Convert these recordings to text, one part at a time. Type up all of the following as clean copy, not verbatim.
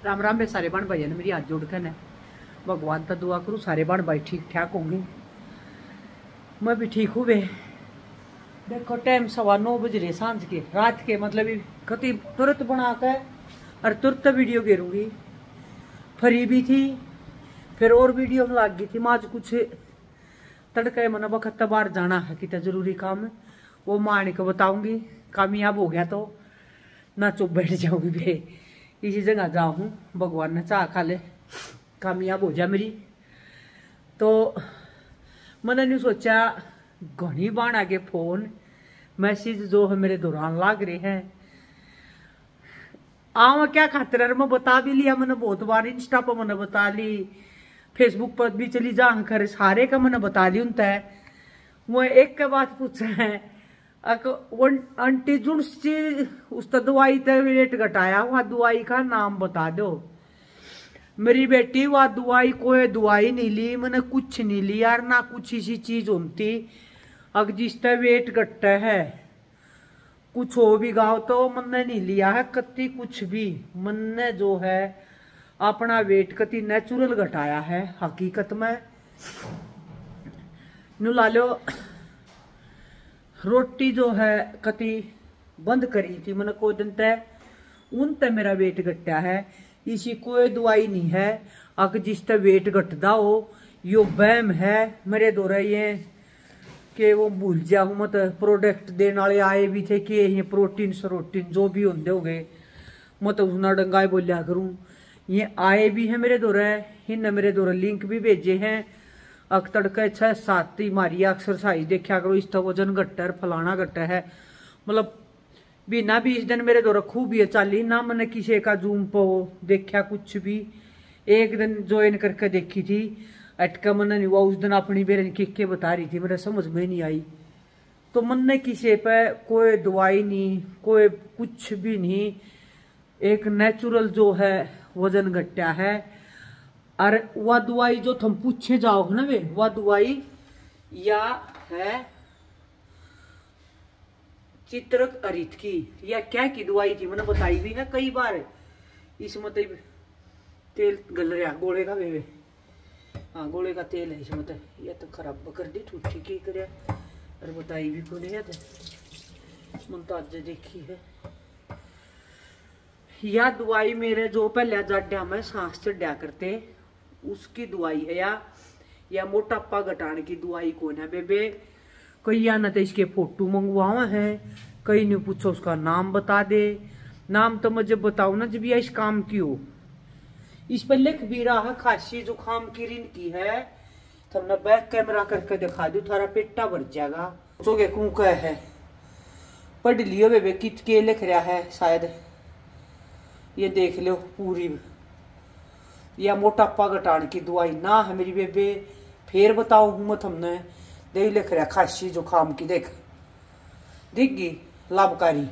राम राम बे सारे बहन भाई ने मेरी हाथ जोड़ कर भगवान का दुआ करूँ सारे बहन भाई ठीक ठाक होंगे। मैं भी ठीक हूँ बे। देखो टाइम 9:15 बज रहे सांझ के रात के, मतलब कति तुरंत बना कर और तुरंत वीडियो गिरूंगी। फ्री भी थी फिर और वीडियो में लग गई थी। माज कुछ तड़के मन वक्त बाहर जाना है कि जरूरी काम है, वो मान के बताऊंगी। कामयाब हो गया तो ना चुप बैठ जाऊंगी बे, इसी जगह जाऊँ भगवान ने चाह खा ले कामयाब हो जा मेरी। तो मैंने नहीं सोचा घनी बाण आगे फोन मैसेज जो है मेरे दौरान लाग रहे हैं। आवा क्या खातिर मैं बता भी लिया, मैंने बहुत बार इंस्टा पर मैंने बता ली, फेसबुक पर भी चली जा कर सारे का मैंने बता ली। उनता है वो एक के बात पूछ रहे हैं आंटी जुन चीज उस दवाई तक रेट घटाया हुआ दवाई का नाम बता दो। मेरी बेटी वह दवाई कोई दवाई नहीं ली, मैंने कुछ नहीं लिया यार, ना कुछ ऐसी चीज होती अग जिसका वेट घटता है कुछ हो भी गाओ तो मैंने नहीं लिया है कति कुछ भी। मैंने जो है अपना वेट कति नेचुरल घटाया है हकीकत में। नु ला लो रोटी जो है कति बंद करी थी मैंने कोई दिन तय उन तय मेरा वेट घटा है। इसी कोई दवाई नहीं है अगर जिस तय वेट घटदा हो यो वहम है मेरे दौरा ये कि वो भूल जाऊँ मत। प्रोडक्ट देने वाले आए भी थे कि ये प्रोटीन सरोटीन जो भी होंगे हो गए मत उसना डंगाए बोलिया करूँ। ये आए भी हैं मेरे दौरा, इनने मेरे दौरा लिंक भी भेजे हैं। अक तड़के 6-7 ही मारी एक्सरसाइज देखा करो, इसका वजन घटा है फलाना घटा है। मतलब बिना 20 दिन मेरे दौरा खूब ही चाली ना मैंने किसी का जूम पो देखा कुछ भी। एक दिन ज्वाइन करके देखी थी अटका मैंने नहीं हुआ, उस दिन अपनी बेरन के बता रही थी मेरे समझ में नहीं आई। तो मैंने किसी पे कोई दवाई नहीं कोई कुछ भी नहीं, एक नेचुरल जो है वजन घटा है। और वह दवाई जो तुम पूछे जाओ ना वे वह दवाई या है चित्रक अरित की या क्या की दवाई थी मैंने बताई भी है कई बार। इसमें तो तेल गल रहा गोले का वे, हाँ गोले का तेल है इसमें तो। यह तो खराब कर दी ठूठी की करे और बताई भी को नहीं मन तो आज देखी है। यह दवाई मेरे जो पहले जाड्या में सांस चढ़ा करते उसकी दवाई है या मोटापा घटाने की दवाई कौन है बेबे। कई या न तो इसके फोटो मंगवावा है, कई ने पूछो उसका नाम बता दे। नाम तो मुझे बताओ ना जब यह इस काम की हो। इस पर लिख भी रहा है खांसी जुकाम की रिन की है। तुमने बैक कैमरा करके दिखा दू थारा पेटा भर जाएगा। सोगे कू कह है पढ़ लियो बेबे कित के लिख रहा है शायद ये देख लो पूरी। या मोटापा घटाने की दवाई ना है मेरी बेबे। फिर बताओ हूं मैं तुमने दे लिख रहा खांसी जुकाम की देख दिखगी लाभकारी।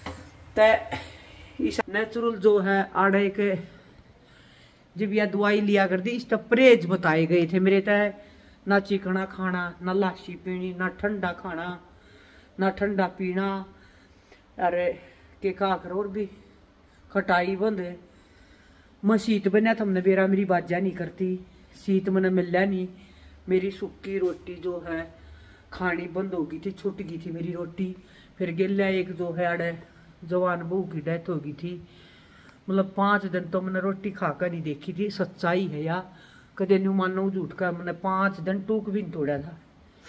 इस नेचुरल जो है आड़े के जब यह दवाई लिया कर दी इसका परहेज बताए गए थे मेरे तय। ना चिकना खाना ना लाशी पीनी ना ठंडा खाना ना ठंडा पीना। अरे के काकर और भी खटाई बंद है। मैं शीत बना तुमने बेरा मेरी बाजा नहीं करती, शीत मैंने मिला नहीं। मेरी सूखी रोटी जो है खानी बंद हो गई थी, छूट गई थी मेरी रोटी। फिर गिल्ला एक जो है अड़े जवान बहू की डेथ हो गई थी। मतलब 5 दिन तो मैंने रोटी खाकर नहीं देखी थी। सच्चाई है या कदे न्यू मानो झूठ का मैंने 5 दिन टूक भी नहीं तोड़ा था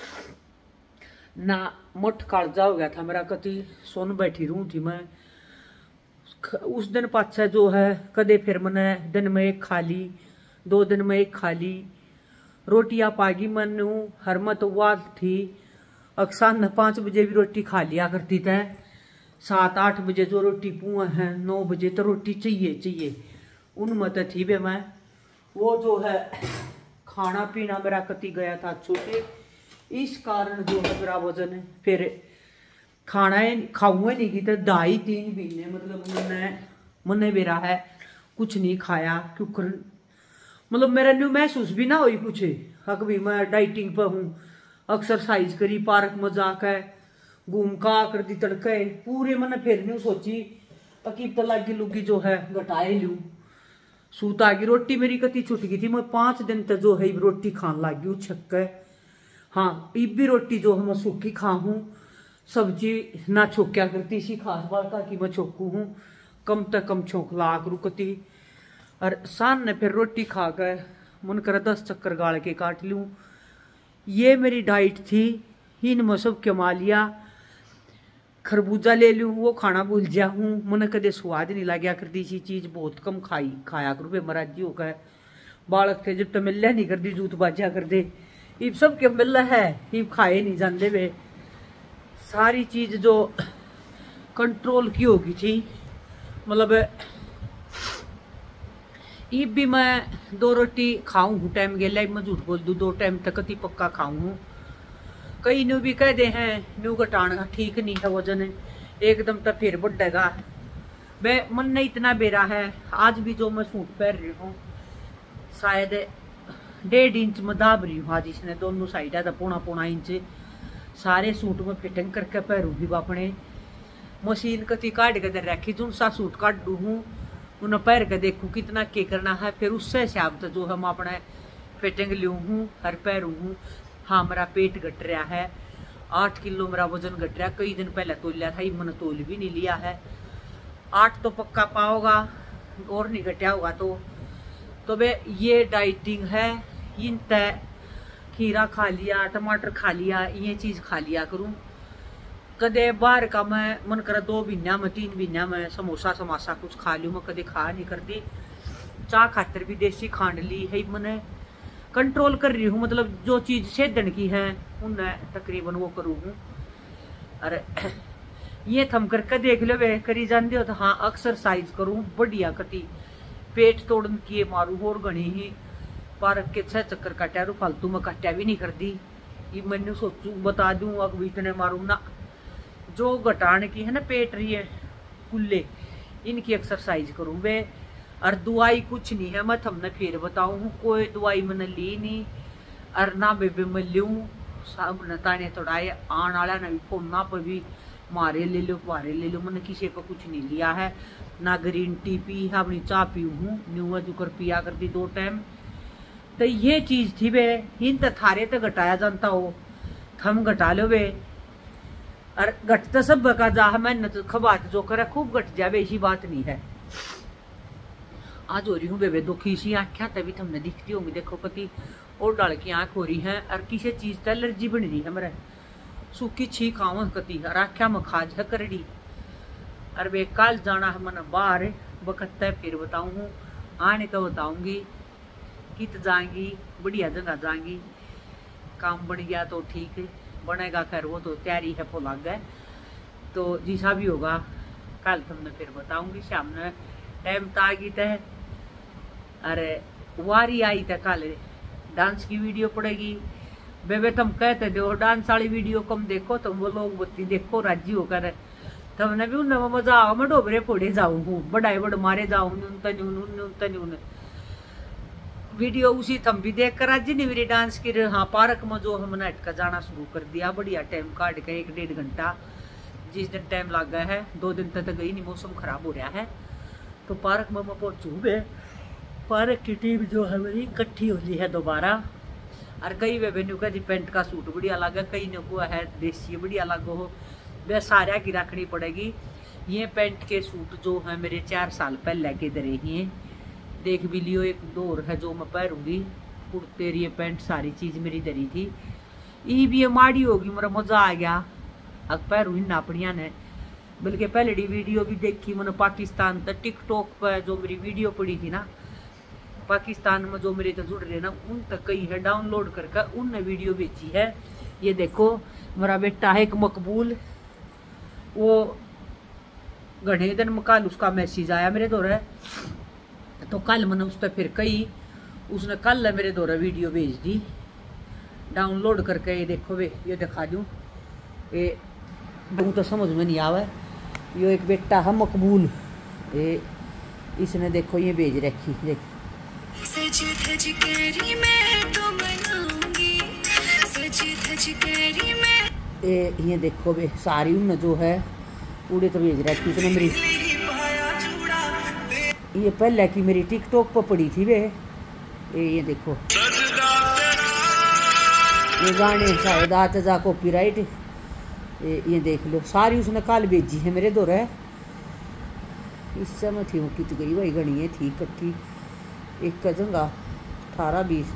ना। मुठ कालजा हो गया था मेरा कति सुन बैठी रू थी मैं। उस दिन पाछा जो है कदे फिर मैंने दिन में एक खा ली 2 दिन में एक खा ली रोटियां पागी मनु हरमत वाद थी। अक्सर 5 बजे भी रोटी खा लिया करती थी। 7-8 बजे जो रोटी पुआ है 9 बजे तो रोटी चाहिए उनमें तो थी बे मैं। वो जो है खाना पीना मेरा कति गया था छोटे, इस कारण जो है मेरा वजन फिर खाना खाऊंगा नहीं की तो 2.5-3 महीने मतलब मैंने मेरा है कुछ नहीं खाया क्योंकि मतलब मेरा न्यू महसूस भी ना हुई कुछ हक भी मैं डाइटिंग पर हूँ। एक्सरसाइज करी पार्क में जाकर घूम का कर दी तड़के पूरे मैंने फिर नहीं सोची अकीब तो लागी लुगी जो है घटाए लू। सूत आ गई। रोटी मेरी कति छुट गई थी, मैं 5 दिन तक जो है रोटी खान लग गई छक। हाँ इब भी रोटी जो है मैं सूखी खा हूँ, सब्जी ना छोक्या करती, इसी खास बात का कि मैं छोकू हूँ, कम तक कम छोक ला करू कती। और शान ने फिर रोटी खा कर मन कर 10 चक्कर गाड़ के काट लूँ। ये मेरी डाइट थी, इनमें सब कमा लिया। खरबूजा ले लूँ, वो खाना भूल जा हूँ, मन कदे स्वाद नहीं लग्या करती, सी चीज़ बहुत कम खाया करूँ बे महाराजी होकर। बालक थे जब तो मिल नहीं करती, जूत बाजा कर दे, इब सब के मिल है, इब खाए नहीं जाते वे। सारी चीज़ जो कंट्रोल की होगी थी, मतलब इब भी मैं 2 रोटी खाऊं हूँ टाइम गेला, मैं झूठ बोल दूँ 2 टाइम तक ही पक्का खाऊं हूँ। कई न्यू भी कह दे हैं न्यू घटाना ठीक नहीं है, वजन एकदम तो फिर बढ़ेगा। वे मन ने इतना बेरा है, आज भी जो मैं सूट पहन रही हूँ शायद 1.5 इंच में दाब रही हूँ आज, इसने दोनों साइड है तो 1.25 इंच सारे सूट में फिटिंग करके पहरूंगी। अपने मशीन कति काट के रखी, जो सा सूट काट दू हूँ उन्हें पैर के देखूँ कितना के करना है, फिर उससे हिसाब से जो हम अपने फिटिंग लूँ हूँ हर पैरू हूँ। हाँ मेरा पेट घट रहा है, 8 किलो मेरा वजन घट रहा है। कई दिन पहले तोल लिया था, मैंने तोल भी नहीं लिया है। 8 तो पक्का पाओगा, और नहीं घटा होगा तो वे ये डाइटिंग है। इन तय खीरा खा लिया, टमाटर खा लिया, ये चीज़ खा लिया करूँ। कदे बाहर का मैं मन करा 2 महीना में 3 महीना में समोसा समासा कुछ खा लूँ, मैं कदे खा नहीं करती। चाह खातर भी देसी खांड ली है, मैंने कंट्रोल कर रही हूँ, मतलब जो चीज़ सेधन की है उन्हें तकरीबन वो करूँ। अरे ये थम करके देख लो वे करी जाते हो तो। हाँ एक्सरसाइज करूँ बढ़िया कती, पेट तोड़न किए मारूँ और घनी ही पार्क के 6 चक्कर काटा रू, फालतू में काटा भी नहीं करती। ये मैंने सोचू बता दूँ अब इतने मारूँ ना, जो घटाने की है ना पेट रही है कुल्ले, इनकी एक्सरसाइज करूँ वे। और दवाई कुछ नहीं है, मैं थमने फिर बताऊँ, कोई दवाई मैंने ली नहीं और ना बेबे मैं लूँ। सब नताने तोड़ाए आने वाला ना भी फोन ना पर भी मारे ले लो मैंने किसी को कुछ नहीं लिया है। ना ग्रीन टी पी है, अपनी चाह पी हूँ, न्यू जुकर पिया करती 2 टाइम। तो ये चीज़ थी वे, इन तो थारे तो घटाया जानता हो, थम घटा लो वे। और घट तो सब का जा मेहनत खबात जो करे खूब घट जावे, ऐसी बात नहीं है। आज हो रही हूँ बेबे दुखी सी आँखें तभी तुमने दिखती होंगी, देखो कति और डाल की आँख हो रही है। और किसी चीज़ तो एलर्जी बन रही है मेरे, सूखी छी खाव कति और आँख्या में खाज है करड़ी। और वे कल जाना है मैंने बाहर, वक्त है फिर बताऊँ, आने का बताऊँगी कित जाएंगी, बढ़िया जगह जाएंगी। काम बन गया तो ठीक है, बनेगा खैर वो तो तैयारी है फो लग गए, तो जैसा भी होगा कल तुमने फिर बताऊँगी। शाम में टाइम तो आ गई तय, अरे वारी आई तय कल डांस की वीडियो पड़ेगी। बेबे तुम कहते दो डांस वाली वीडियो कम देखो, तुम वो लोग बत्ती देखो राजी होकर, तुमने भी उन्हें मजा आओ। मैं डोबरे फोड़े जाऊँ हूँ, बड़ाई बड़ मारे जाऊँ न्यून वीडियो उसी थम भी देख कर आज नहीं मेरी डांस की। हाँ पार्क में जो हमने हटका जाना शुरू कर दिया, बढ़िया टाइम काट के 1-1.5 घंटा जिस दिन टाइम लग गया है। 2 दिन तक गई नहीं, मौसम खराब हो रहा है, तो पार्क में मैं पहुँचू बे। पार्क की टीम जो है मेरी इकट्ठी होली है दोबारा। और कई वे बेनू का जी पेंट का सूट बढ़िया लगा, कई ने को है देसी बढ़िया लगा हो, वे सारा की रखनी पड़ेगी। ये पेंट के सूट जो है मेरे 4 साल पहले के दरे ही हैं, देख भी लियो। एक दौर है जो मैं पहनूंगी, कुर्ते ये पेंट सारी चीज़ मेरी दरी थी। ये भी ये माड़ी होगी, मेरा मज़ा आ गया अब पैरू इन अपनिया ने। बल्कि पहले वीडियो भी देखी मैंने पाकिस्तान तक, टिकटॉक पर जो मेरी वीडियो पड़ी थी ना, पाकिस्तान में जो मेरे तो जुड़ रहे ना, उन तक कई है डाउनलोड करके उनने वीडियो बेची है। ये देखो मेरा बेटा है एक मकबूल, वो घने दिन में कल उसका मैसेज आया मेरे दौरे, तो कल मैंने उस पर फिर कही, उसने कल मेरे दौरे वीडियो भेज दी डाउनलोड करके। ये देखो वे, ये दिखा दूँ, ये बहुत तो समझ में नहीं आवा। ये एक बेटा है मकबूल, ये इसने देखो ये भेज रखी, देख सज धज करी मैं तो मनाऊंगी, सज धज करी मैं। ये देखो वे सारी उन जो है पूरे तो भेज रखी इसने मेरी। ये पहले की मेरी टिकटॉक पर पड़ी थी वे, ये देखो ये गाने शायद आतजा कॉपीराइट, ये देख लो सारी उसने काल भेजी है मेरे दौरे। इस समय थी वो कित गई भाई, गणिये थी इकट्ठी एक जगह 18-20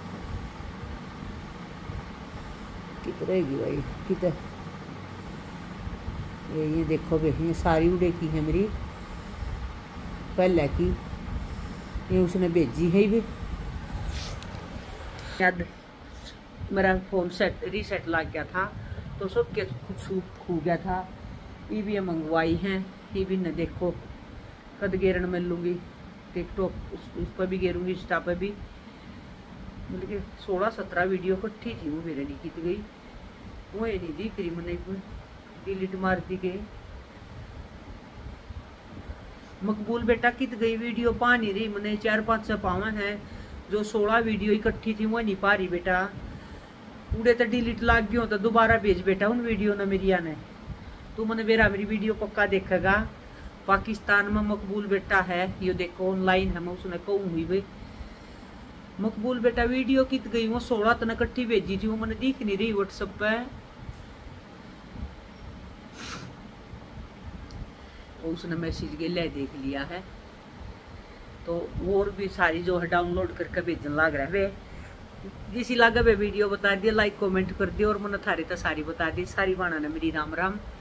कित रहेगी भाई कित। ये देखो भाई ये सारी उड़े की है मेरी पहले की, ये उसने भेजी है भी। याद मेरा फोन सेट रीसेट लग गया था तो सब के कुछ खो गया था। ये भी मंगवाई हैं, ये भी न देखो कद गेरन मिल लूँगी टिकटॉक उस पर भी गेरूँगी, इंस्टा पर भी। मतलब कि 16-17 वीडियो इकट्ठी थी वो मेरे नहीं की गई, वो ये नहीं दिख रही मैंने डिलीट मार दी गई। मकबूल बेटा कित गई वीडियो पा नहीं रही मैंने, 4-5 से पावन है जो 16 वीडियो इकट्ठी थी वो नहीं पा रही बेटा। पूरे तो डिलीट लाग गयो तो दोबारा भेज बेटा उन वीडियो ने मेरी आने। तू मैंने मेरी वीडियो पक्का देखेगा। पाकिस्तान में मकबूल बेटा है, ये देखो ऑनलाइन है, मैं उसने कहूँ हुई भाई मकबूल बेटा वीडियो कित गई वो 16 तना इकट्ठी भेजी थी वो मैंने दिख नहीं रही व्हाट्सएप पे। उसने मैसेज के ले देख लिया है तो और भी सारी जो है डाउनलोड करके भेजने लग रहा है वे। जिसी लगा वे वीडियो बता दिया, लाइक कमेंट कर दिया और मैंने थारी तो सारी बता दी। सारी बाणा ने मेरी राम राम।